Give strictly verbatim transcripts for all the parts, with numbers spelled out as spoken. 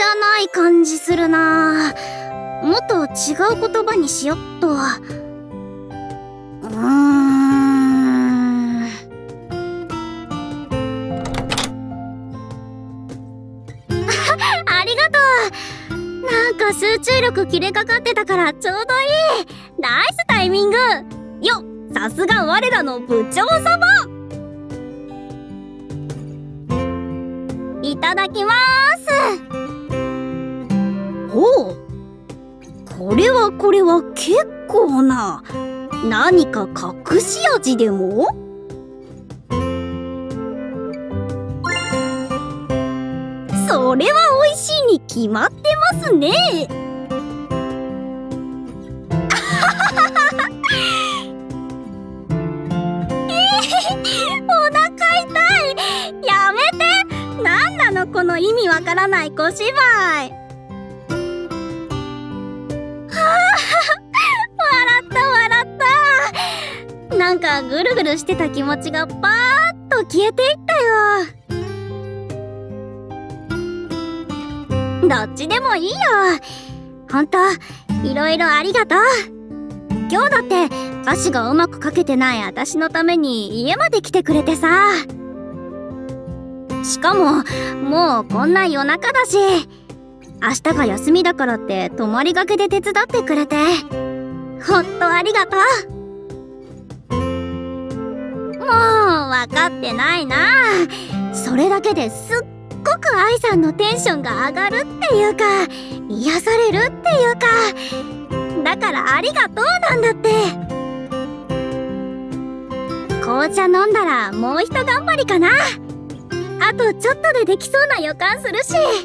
ゃない感じするな。もっと違う言葉にしよっと。うーん。ありがとう。なんか集中力切れかかってたからちょうどいい。ナイスタイミングよ。さすが我らの部長様。いただきまーす。ほう、これはこれは結構な。何か隠し味でも？それは美味しいに決まってますね。お腹痛い。やめて。なんなのこの意味わからない小芝居。はあ、笑った笑った。なんかぐるぐるしてた気持ちがパーッと消えていったよ。どっちでもいいよ。ほんといろいろありがとう。今日だって歌詞がうまく書けてない私のために家まで来てくれてさ。しかももうこんな夜中だし、明日が休みだからって泊まりがけで手伝ってくれてほんとありがとう。もう分かってないな。それだけですっごく愛さんのテンションが上がるっていうか、癒されるっていうか、だからありがとうなんだって。紅茶飲んだらもうひと頑張りかな。あとちょっとでできそうな予感するし。で、で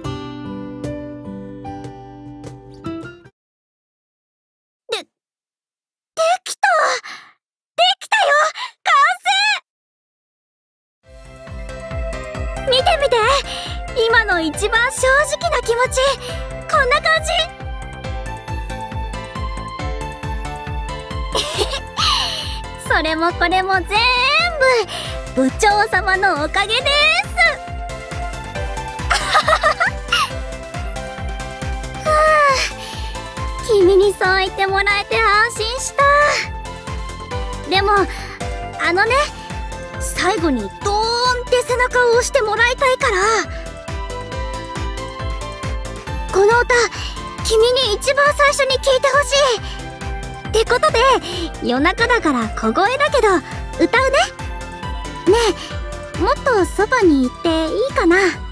きたできたよ。完成。見て見て、今の一番正直な気持ち、こんな感じ。それもこれも全部部長様のおかげです。はあ、君にそう言ってもらえて安心した。でもあのね、最後にドーンって背中を押してもらいたいから、この歌君に一番最初に聴いてほしいってことで、夜中だから小声だけど歌うね。ねえ、もっとそばに行っていいかな。